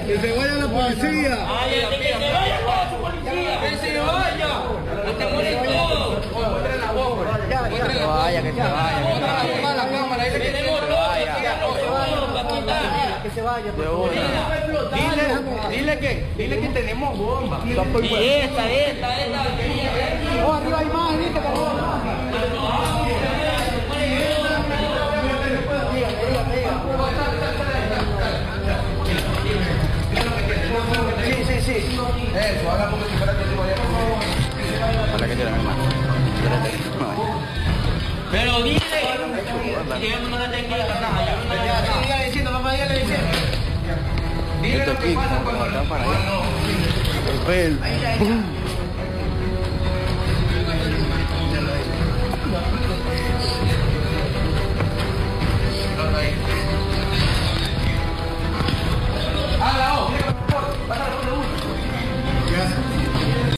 Que se vaya la policía. Ay, que se vaya con su policía. Que se vaya. Que te mueren todos. Muestre la voz. Que se vaya. Muestra la voz a la cámara. Dice que tenemos todo. Que se vaya. Dile que tenemos bomba. Y esta. Oh, arriba hay más, ¿viste? Sí. Eso, haga como si fuera que te vaya a comer. Ojalá que quieran, hermano. Pero dile. Y yo no le tengo nada. Dígale diciendo, mamá, dígale diciendo. Dile lo que pasa cuando están para allá. Gracias.